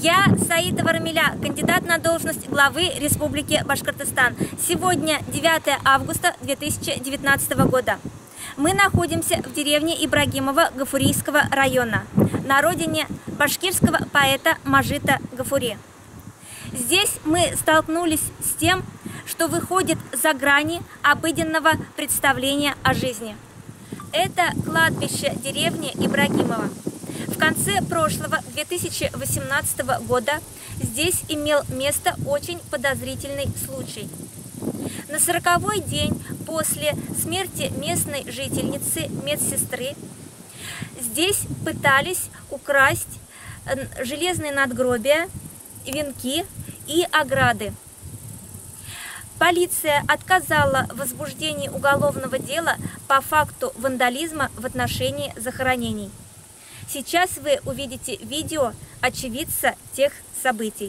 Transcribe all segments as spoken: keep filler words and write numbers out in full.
Я Саидова Рамиля, кандидат на должность главы Республики Башкортостан. Сегодня девятое августа две тысячи девятнадцатого года. Мы находимся в деревне Ибрагимово Гафурийского района, на родине башкирского поэта Мажита Гафури. Здесь мы столкнулись с тем, что выходит за грани обыденного представления о жизни. Это кладбище деревни Ибрагимово. В конце прошлого две тысячи восемнадцатого года здесь имел место очень подозрительный случай. На сороковой день после смерти местной жительницы, медсестры, здесь пытались украсть железные надгробия, венки и ограды. Полиция отказала в возбуждении уголовного дела по факту вандализма в отношении захоронений. Сейчас вы увидите видео очевидца тех событий.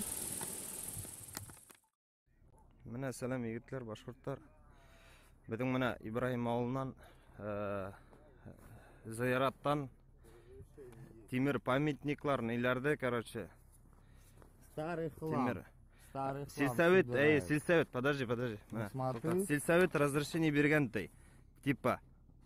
Мына сәлем егетләр, башкортлар. Безнең менә Ибраһим авылыннан зыяраттан тимер памятниклар неләрдә, короче. Старый хлам. Старый хлам. Сельсовет, эй, сельсовет, подожди, подожди. Сельсовет разрешение бергән ди. Типа.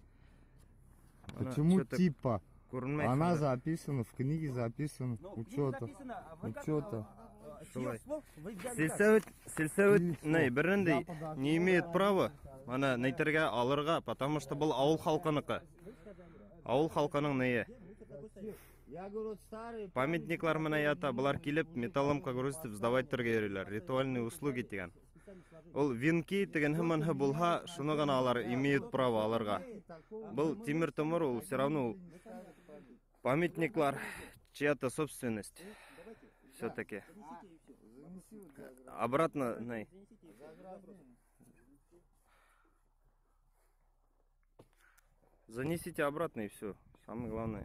Почему типа? Она записана, в книге записана, учета, учета. Сельсовет, сельсовет, не имеет права, она найтергә алырга, потому что был авыл халкыныкы. Авыл халкының нее. Памятниклар менә ята, булар килеп, металломка грузитеп сдавать торгайлар, ритуальные услуги дигән. Ол венки деген һәммәнһе булһа, шуны гына алар имеют право алырга. Был тимер томыр, ул все равно памятниклар чья-то собственность. Все-таки. Обратно, най. Занесите обратно и все. Самое главное.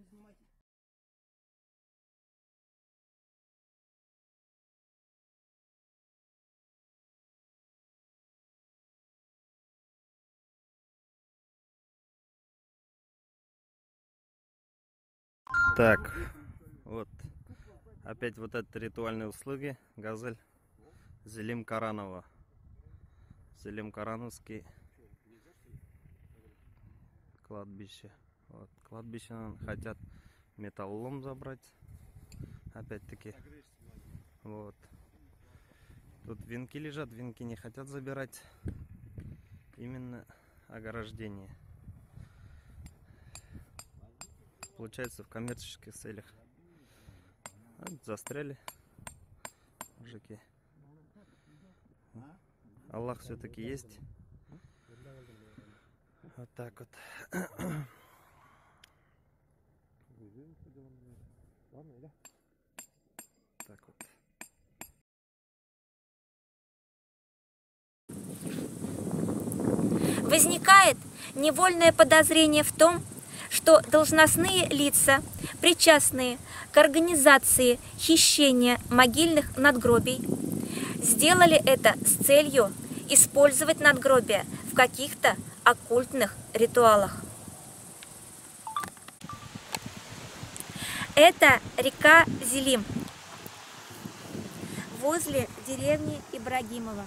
Так, вот. Опять вот это ритуальные услуги. Газель. Зелим Каранова. Зелим Карановский кладбище. Вот, кладбище хотят металлолом забрать. Опять-таки. Вот. Тут венки лежат, венки не хотят забирать. Именно ограждение. Получается в коммерческих целях. Вот, застряли мужики. Аллах все-таки есть. Вот так вот. Так вот. Возникает невольное подозрение в том, что должностные лица, причастные к организации хищения могильных надгробий, сделали это с целью использовать надгробия в каких-то оккультных ритуалах. Это река Зелим возле деревни Ибрагимово.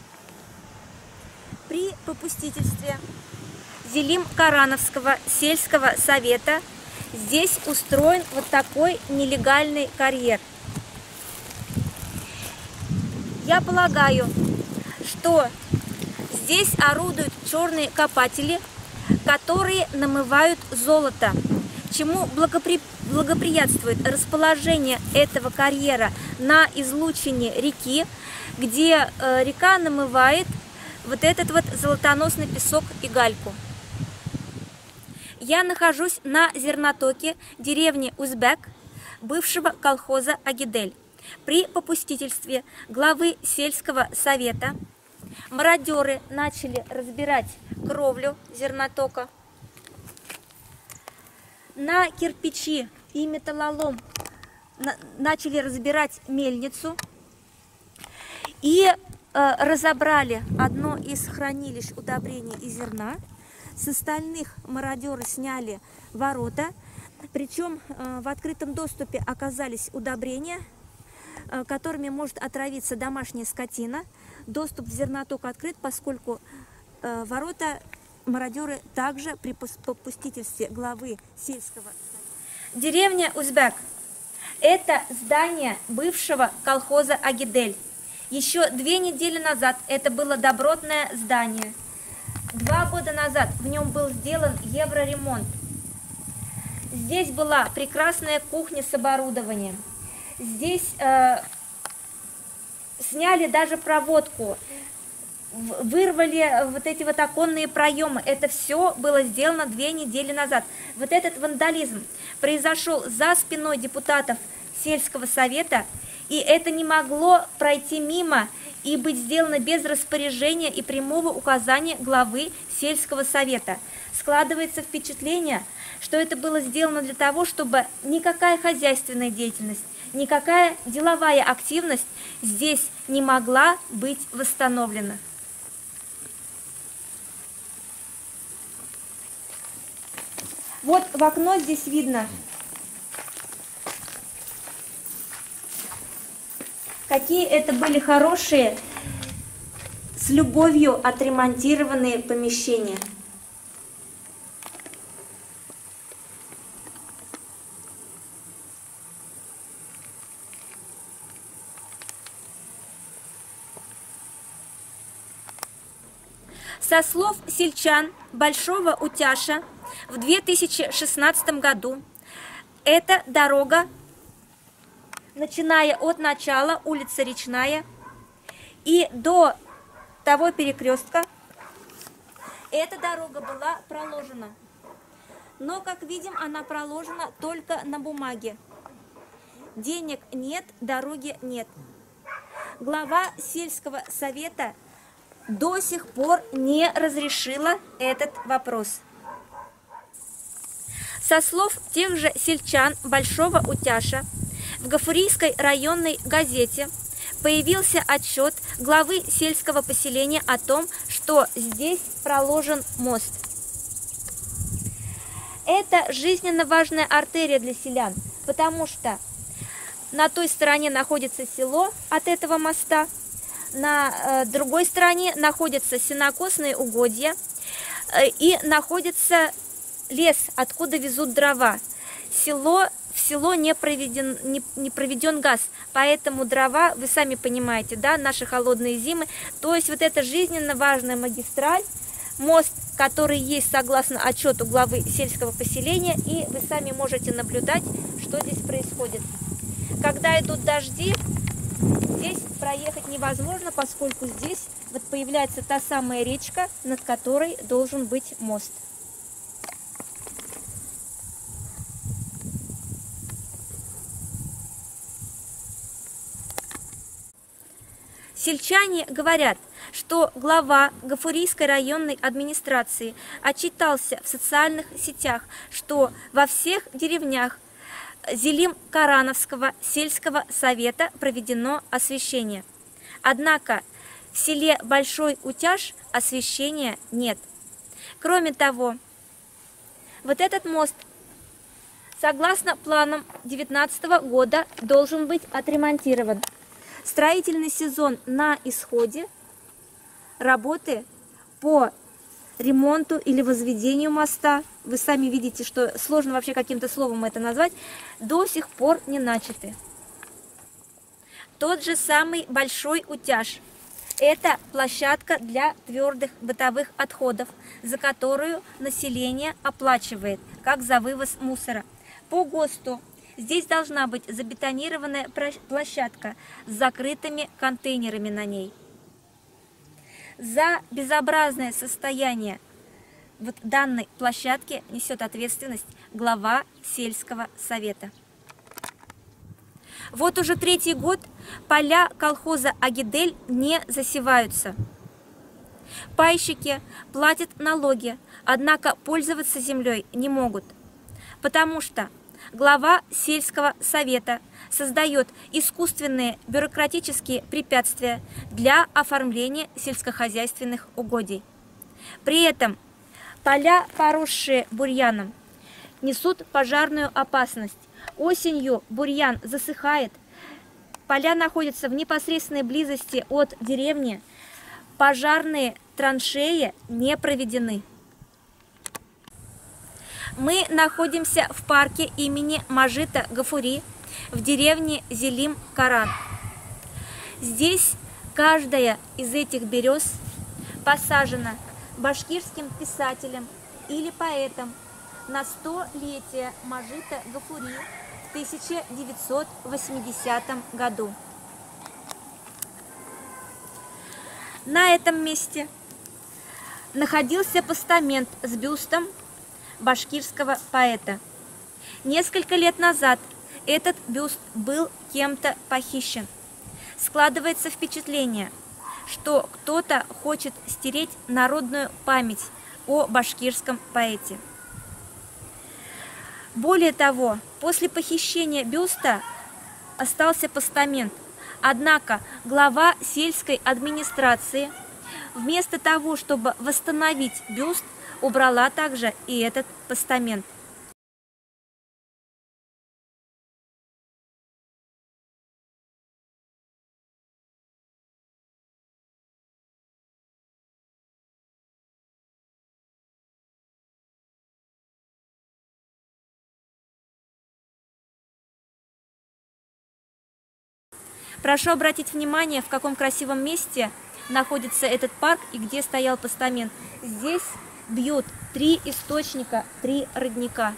При попустительстве Зелим Карановского сельского совета здесь устроен вот такой нелегальный карьер. Я полагаю, что здесь орудуют черные копатели, которые намывают золото, чему благопри... благоприятствует расположение этого карьера на излучине реки, где э, река намывает вот этот вот золотоносный песок и гальку. Я нахожусь на зернотоке деревни Узбек, бывшего колхоза Агидель. При попустительстве главы сельского совета мародеры начали разбирать кровлю зернотока. На кирпичи и металлолом начали разбирать мельницу и э, разобрали одно из хранилищ удобрений и зерна. С остальных мародеры сняли ворота, причем э, в открытом доступе оказались удобрения, которыми может отравиться домашняя скотина. Доступ в зерноток открыт, поскольку э, ворота мародеры также при попустительстве главы сельского. Деревня Узбек. Это здание бывшего колхоза Агидель. Еще две недели назад это было добротное здание. Два года назад в нем был сделан евроремонт. Здесь была прекрасная кухня с оборудованием. Здесь э, сняли даже проводку, вырвали вот эти вот оконные проемы. Это все было сделано две недели назад. Вот этот вандализм произошел за спиной депутатов сельского совета, и это не могло пройти мимо и быть сделано без распоряжения и прямого указания главы сельского совета. Складывается впечатление, что это было сделано для того, чтобы никакая хозяйственная деятельность, никакая деловая активность здесь не могла быть восстановлена. Вот в окно здесь видно, какие это были хорошие, с любовью отремонтированные помещения. Со слов сельчан Большого Утяша, в две тысячи шестнадцатом году эта дорога, начиная от начала улицы Речная и до того перекрестка, эта дорога была проложена. Но, как видим, она проложена только на бумаге. Денег нет, дороги нет. Глава сельского совета до сих пор не разрешила этот вопрос. Со слов тех же сельчан Большого Утяша, в Гафурийской районной газете появился отчет главы сельского поселения о том, что здесь проложен мост. Это жизненно важная артерия для селян, потому что на той стороне находится село от этого моста, на э, другой стороне находятся сенокосные угодья э, и находится лес, откуда везут дрова. Село, в село не проведен, не, не проведен газ, поэтому дрова, вы сами понимаете, да, наши холодные зимы. То есть вот эта жизненно важная магистраль, мост, который есть согласно отчету главы сельского поселения, и вы сами можете наблюдать, что здесь происходит. Когда идут дожди, здесь проехать невозможно, поскольку здесь вот появляется та самая речка, над которой должен быть мост. Сельчане говорят, что глава Гафурийской районной администрации отчитался в социальных сетях, что во всех деревнях Зелим-Карановского сельского совета проведено освещение. Однако в селе Большой Утяж освещения нет. Кроме того, вот этот мост, согласно планам две тысячи девятнадцатого года, должен быть отремонтирован. Строительный сезон на исходе, работы по ремонту или возведению моста, вы сами видите, что сложно вообще каким-то словом это назвать, до сих пор не начаты. Тот же самый Большой Утяж – это площадка для твердых бытовых отходов, за которую население оплачивает, как за вывоз мусора. По ГОСТу здесь должна быть забетонированная площадка с закрытыми контейнерами на ней. За безобразное состояние вот данной площадки несет ответственность глава сельского совета. Вот уже третий год поля колхоза Агидель не засеваются. Пайщики платят налоги, однако пользоваться землей не могут, потому что глава сельского совета создает искусственные бюрократические препятствия для оформления сельскохозяйственных угодий. При этом поля, поросшие бурьяном, несут пожарную опасность. Осенью бурьян засыхает, Поля находятся в непосредственной близости от деревни. Пожарные траншеи не проведены. Мы находимся в парке имени Мажита Гафури в деревне Зелим-Каран. Здесь каждая из этих берез посажена башкирским писателем или поэтом на столетие Мажита Гафури в тысяча девятьсот восьмидесятом году. На этом месте находился постамент с бюстом башкирского поэта. Несколько лет назад этот бюст был кем-то похищен. Складывается впечатление, что кто-то хочет стереть народную память о башкирском поэте. Более того, после похищения бюста остался постамент. Однако глава сельской администрации вместо того, чтобы восстановить бюст, убрала также и этот постамент. Прошу обратить внимание, в каком красивом месте находится этот парк и где стоял постамент. Здесь бьют три источника, три родника.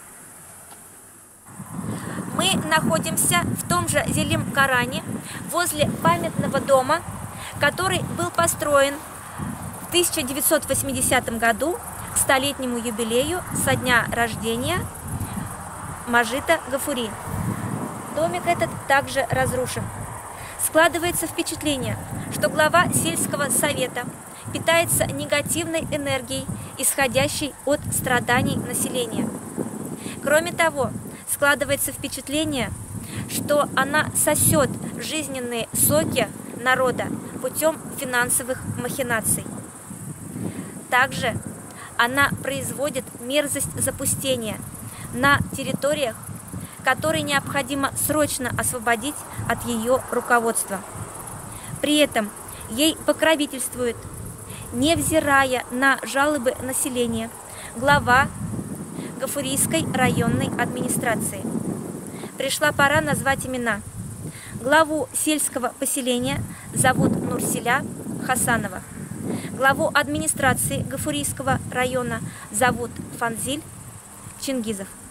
Мы находимся в том же Зелим-Каране, возле памятного дома, который был построен в тысяча девятьсот восьмидесятом году к столетнему юбилею со дня рождения Мажита Гафури. Домик этот также разрушен. Складывается впечатление, что глава сельского совета питается негативной энергией, исходящей от страданий населения. Кроме того, складывается впечатление, что она сосет жизненные соки народа путем финансовых махинаций. Также она производит мерзость запустения на территориях, который необходимо срочно освободить от ее руководства. При этом ей покровительствует, невзирая на жалобы населения, глава Гафурийской районной администрации. Пришла пора назвать имена. Главу сельского поселения зовут Нурселя Хасанова. Главу администрации Гафурийского района зовут Фанзиль Чингизов.